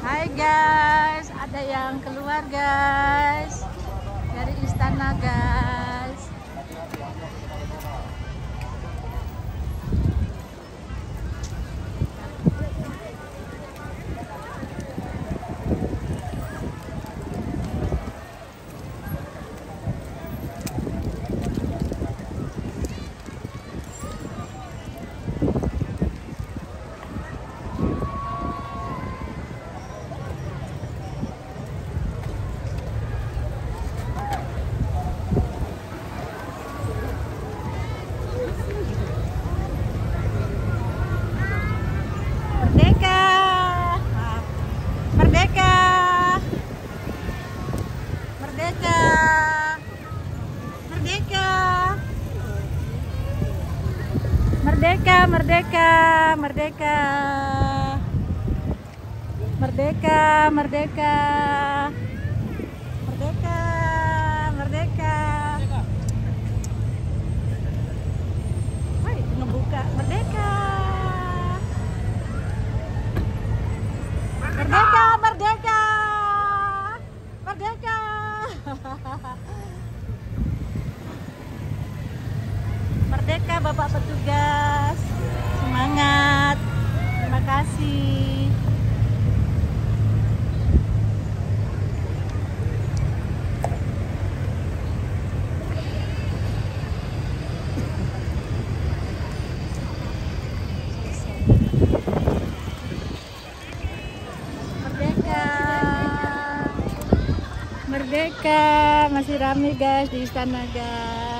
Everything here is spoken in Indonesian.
Hai guys, ada yang keluar guys dari istana guys. Merdeka, merdeka, merdeka, merdeka, merdeka, merdeka, merdeka, merdeka, merdeka, merdeka. Woi, ngebuka merdeka. Merdeka, merdeka, merdeka. Merdeka Bapak petugas. Semangat. Terima kasih. Merdeka, masih rame guys di istana guys.